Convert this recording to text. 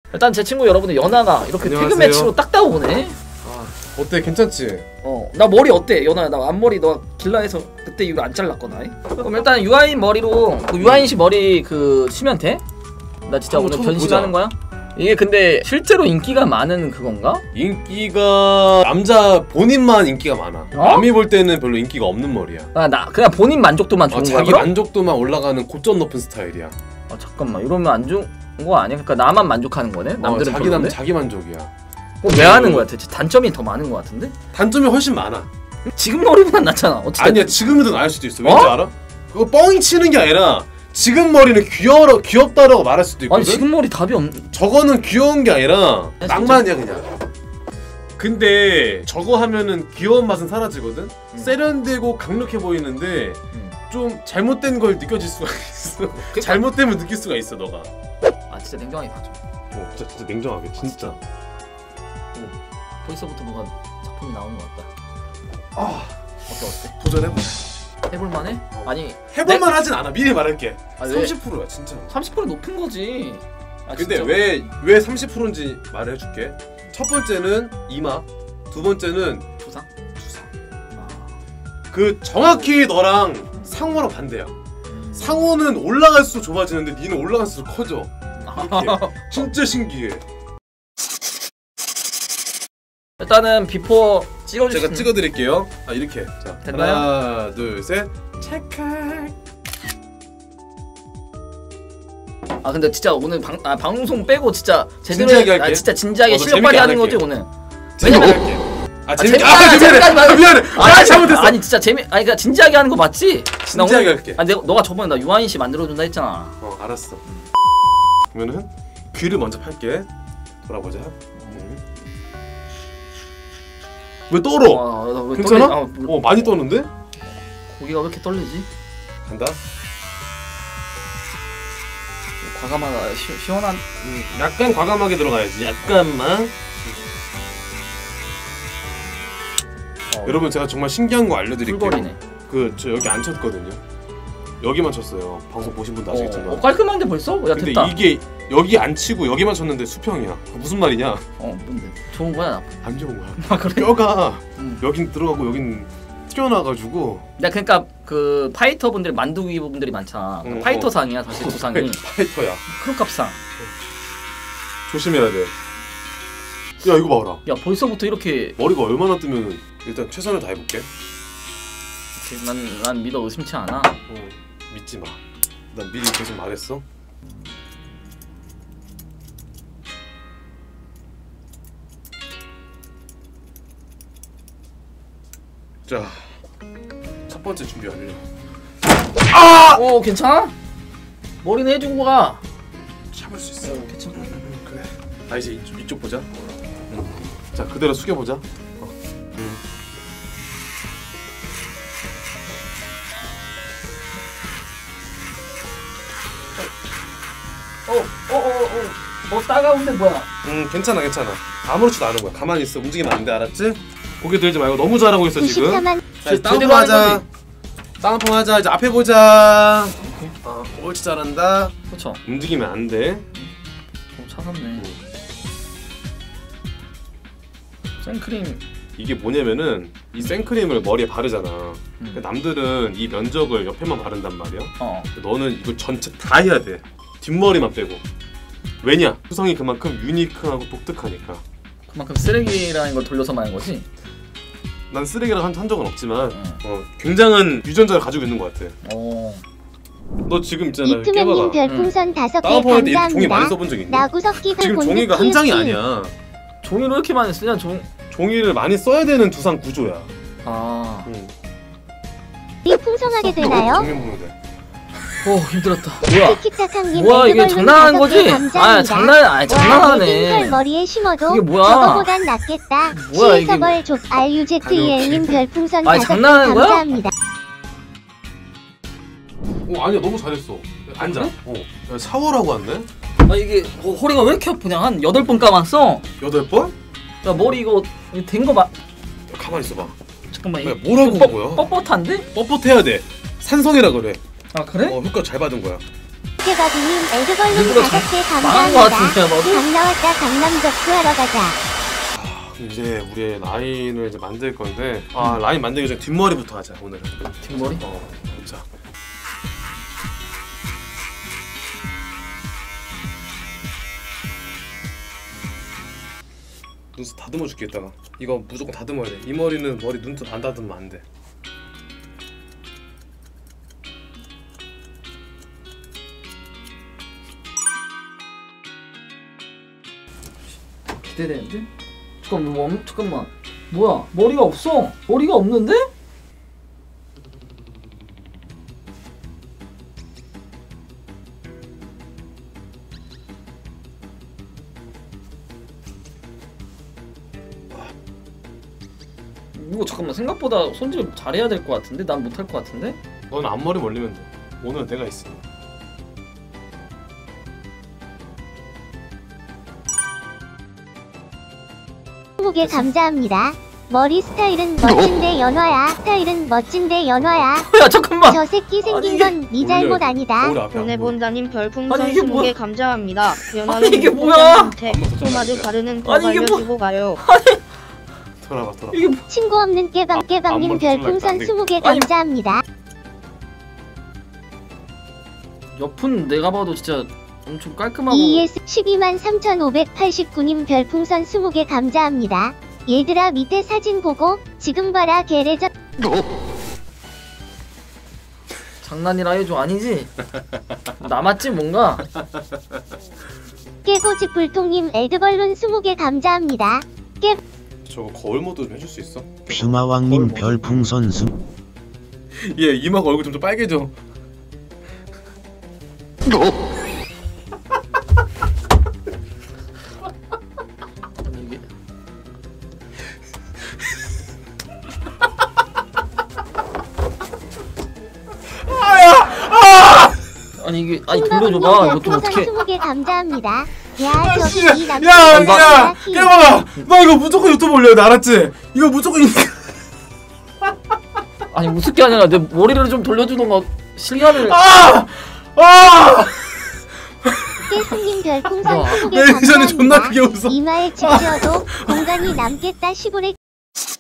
일단 제 친구 여러분들 연아가 이렇게 안녕하세요. 퇴근 매치로 딱 따오네. 아, 어때? 괜찮지? 나 머리 어때? 연아야, 나 앞머리 너 길라해서 그때 이후로 안 잘랐거나. 그럼 일단 유아인 머리로 그 유아인 씨 머리 그 치면 돼? 나 진짜 오늘 변신하는 거야? 이게 근데 실제로 인기가 많은 그건가? 인기가 남자 본인만 인기가 많아. 남이 볼 때는 별로 인기가 없는 머리야. 아, 나 그냥 본인 만족도만 좋은 거야? 자기 만족도만 올라가는 고점 높은 스타일이야. 아 잠깐만, 이러면 안 좋은 거 아니야? 그러니까 나만 만족하는 거네? 남들은 별론데? 자기 만족이야. 왜 하는 거야 대체? 단점이 더 많은 거 같은데? 단점이 훨씬 많아. 지금 머리보단 낫잖아. 어쨌든. 아니야, 지금은 더 나을 수도 있어. 왠지 알아? 그거 뻥이 치는 게 아니라 지금 머리는 귀엽다라고 말할 수도 있거든? 아니 지금 머리 답이 저거는 귀여운 게 아니라 낭만이야 그냥. 근데 저거 하면은 귀여운 맛은 사라지거든? 세련되고 강력해 보이는데 좀 잘못된 걸 느껴질 수가 있어. 잘못되면 느낄 수가 있어 너가. 아 진짜 냉정하게 봐줘. 진짜 냉정하게 진짜. 벌써부터 뭐가 작품이 나오는 것 같다. 어때? 도전해봐. 해볼만해? 아니 해볼만 하진 않아. 미리 말할게. 아, 왜? 30%야 진짜. 30% 높은 거지. 근데 진짜. 왜 30%인지 말을 해줄게. 첫 번째는 이마, 두 번째는 부상? 그 정확히 너랑 상호랑 반대야. 상호는 올라갈수록 좁아지는데 니는 올라갈수록 커져. 진짜 신기해. 일단은 비포 찍어주세요. 제가 찍어드릴게요. 이렇게. 자, 됐나요? 하나, 둘, 셋. 찰칵. 근데 진짜 오늘 방송 빼고 진짜 제대로 진지하게 할게. 진짜 진지하게 실력 재밌게 발휘하는 안 거지 할게. 오늘. 재밌게 왜냐면 할게. 재밌게 말고. 미안해. 잘못했어. 아니 진짜 그러니까 진지하게 하는 거 맞지? 진지하게 할게. 너가 저번에 나 유아인 씨 만들어준다 했잖아. 알았어. 그러면은 귀를 먼저 팔게. 돌아보자. 왜 떨어? 왜 괜찮아? 떨리... 많이 떠는데? 고기가 왜 이렇게 떨리지? 간다. 과감하다. 시원한. 약간 과감하게 들어가야지. 약간만. 여러분 제가 정말 신기한 거 알려드릴게요. 꿀벌이네. 저 여기 안 쳤거든요. 여기만 쳤어요. 방송 보신 분도 아시겠지만. 깔끔한데 벌써? 야 근데 됐다. 이게 여기 안 치고 여기만 쳤는데 수평이야. 무슨 말이냐? 뭔데? 좋은 거야 나쁜? 안 좋은 거야. 그래? 뼈가 여긴 들어가고 여긴 튀어나와가지고. 야 그러니까 그 파이터 분들 만두기 분들이 많잖아. 파이터 상이야 사실 두상이. 파이터야. 크롭캅상. 조심해야 돼. 야 이거 봐라. 야 벌써부터 이렇게 머리가 얼마나 뜨면 일단 최선을 다해볼게. 난 믿어 의심치 않아. 믿지 마. 난 미리 계속 말했어. 자, 첫 번째 준비 완료. 괜찮아? 머리는 해주고 가. 참을 수 있어. 괜찮아. 그래. 이제 이쪽 보자. 자, 그대로 숙여보자. 따가운데 뭐야? 괜찮아. 아무렇지도 않은 거야. 가만히 있어. 움직이면 안 돼, 알았지? 고개 들지 말고. 너무 잘하고 있어 지금. 자, 다운펌 하자. 다운펌 하자. 이제 앞에 보자. 옳지, 잘한다. 그렇죠. 움직이면 안 돼. 차갑네. 생크림. 이게 뭐냐면은 이 생크림을 머리에 바르잖아. 남들은 이 면적을 옆에만 바른단 말이야. 너는 이걸 전체 다 해야 돼. 뒷머리만 빼고. 왜냐? 수성이 그만큼 유니크하고 독특하니까. 그만큼 쓰레기라는 걸 돌려서 말하는 거지? 난 쓰레기라고 한 적은 없지만 굉장한 유전자를 가지고 있는 것 같아. 너 지금 있잖아. 이트맨님 별풍선 5개 다운펌할 때 종이 많이 감사합니다. 써본 적 있니? 나구석기를 지금 본 종이가 한 장이 아니야. 종이를 이렇게 많이 쓰냐? 종이를 많이 써야 되는 두상 구조야. 이 풍성하게 되나요? 종이 먹는 데. 힘들었다. 뭐야? 티키타카님 뭐야 이게 레드벌룬 장난하는 5개 거지? 감사합니다. 장난하네. 흰털 머리에 심어도 이게 뭐야? 저거보단 낫겠다. 뭐야, 이게 시에서벌 족 RUZEA님 별풍선 5개 장난하는 거야? 감사합니다. 아니야, 너무 잘했어. 앉아. 야, 샤워라고 왔네? 이게 허리가 왜 이렇게 아프냐? 한 8번 감았어. 8번? 야 머리 이거 된 거 가만히 있어봐. 잠깐만. 야, 뭐라고 한 거야? 뻣뻣한데? 뻣뻣해야 돼. 산성이라 그래. 그래? 효과 잘 받은 거야. 깨박이님 에드벌룬 일부러 5개 망한 거 감사합니다. 같은데 너도? 강 나왔다 강남 접수하러 가자. 이제 우리 라인을 이제 만들 건데 라인 만들기 전에 뒷머리부터 하자 오늘은. 뒷머리? 보자. 눈썹 다듬어 줄게 이따가. 이거 무조건 다듬어야 돼. 이 머리는 머리 눈썹 안 다듬으면 안 돼. 기대되는데? 잠깐만 뭐야 머리가 없어. 머리가 없는데? 이거 잠깐만 생각보다 손질 잘해야 될 것 같은데? 난 못할 것 같은데? 넌 앞머리 올리면 돼. 오늘은 내가 있으니. 스무개 감사합니다. 머리 스타일은 멋진데 연화야. 스타일은 멋진데 연화야. 야 잠깐만. 저 새끼 생긴 아니, 건 네 잘못 올려야 아니다. 거울 앞에 안 보여. 보내본다님 별풍선 아니, 이게 20개 감사합니다. 아니, 이게 뭐야? 포마드 바르는 거 아니, 이게 뭐- 알려주고 가요. 돌아봐. 이게 친구 없는 깨방님 앞머리 별풍선 좀 20개 아니. 감사합니다. 옆은 내가 봐도 진짜 엄청 깔끔하고 ES 123,589님 별풍선 20개 감사합니다. 얘들아 밑에 사진 보고 지금 봐라 개레전. 장난이라 해줘. 아니지? 남았지 뭔가? 깨고집 불통님 에드벌룬 20개 감사합니다. 저거 거울 모드 좀 해줄 수 있어? 퓨마왕님 별풍선 수 얘 이마가 얼굴 좀 빨개져. 아니 이게 아니 이게 아니 돌려줘봐. 이거 좀 어떻게 20개 감사합니다. 야 저기 이 야, 남자 깨봐. 너 이거 무조건 유튜브 올려야 돼, 알았지? 이거 무조건 아니 우습게 아니라 내 머리를 좀 돌려주던가 실감을 깨승님 별풍선 와. 20개 내 예전에 존나 감사합니다. 크게 웃어. 이마에 집지어도 공간이 남겠다 시골에